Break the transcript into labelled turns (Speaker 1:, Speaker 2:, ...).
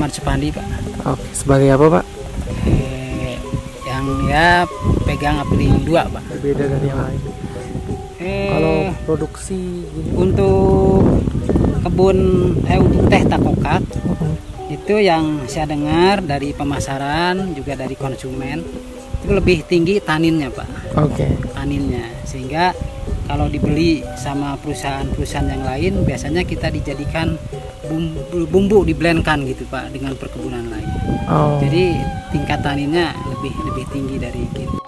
Speaker 1: Ahmad Supandi, Pak.
Speaker 2: Oke, sebagai apa, Pak?
Speaker 1: Yang ya pegang Apriling 2, Pak.
Speaker 2: Beda dari yang lain. Kalau produksi gini,
Speaker 1: untuk kebun untuk teh takokat itu yang saya dengar dari pemasaran juga dari konsumen itu lebih tinggi taninnya, Pak.
Speaker 2: Oke.
Speaker 1: Taninnya, sehingga kalau dibeli sama perusahaan-perusahaan yang lain biasanya kita dijadikan bumbu diblendkan gitu, Pak, dengan perkebunan lain.
Speaker 2: Oh.
Speaker 1: Jadi tingkat taninnya lebih tinggi dari gitu.